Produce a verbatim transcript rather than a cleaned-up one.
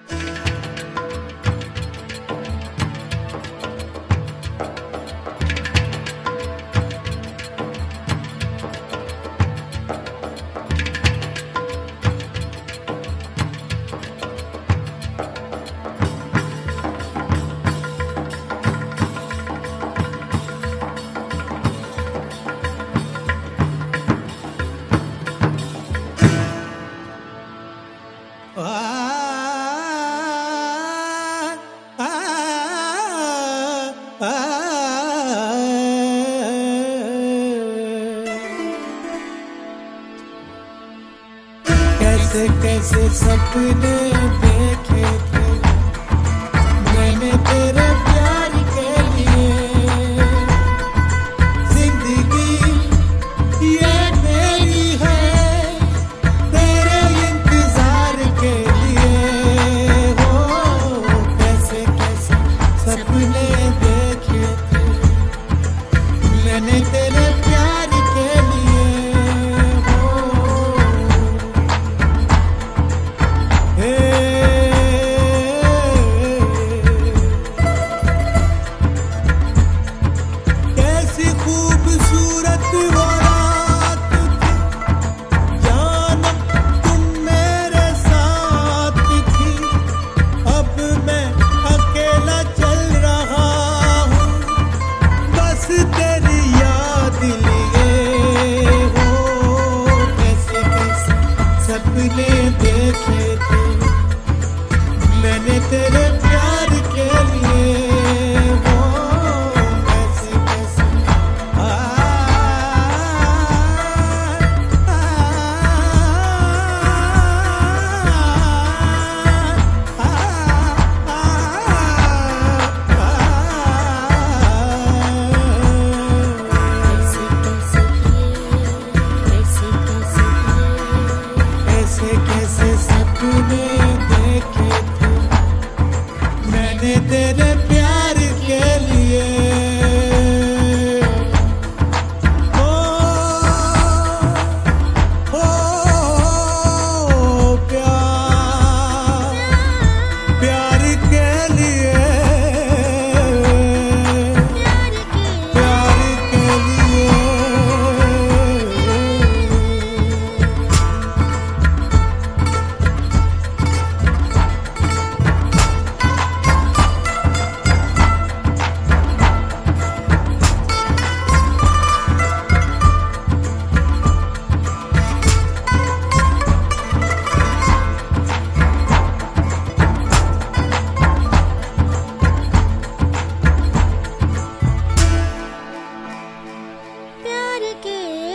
कैसे कैसे सपने देखे थे मैंने तेरे प्यार के लिए। जिंदगी ये मेरी है तेरे इंतजार के लिए। हो कैसे कैसे सपने देखे थे मैंने तेरे प्यार के लिए। कैसी खूबसूरत वो रात थी जानम तुम मेरे साथ थी। अब मैं अकेला चल रहा हूँ बस तेरी याद लिए। हो कैसे कैसे सपने देखे थे मैंने तेरे प्यार के लिए। वो कैसे कैसे आ, आ, आ, कैसे कैसे सपने देखे थे मैंने तेरे प्यार के लिए। ओ, ओ, प्यार प्यार के लिए प्यार के लिए। प्यार के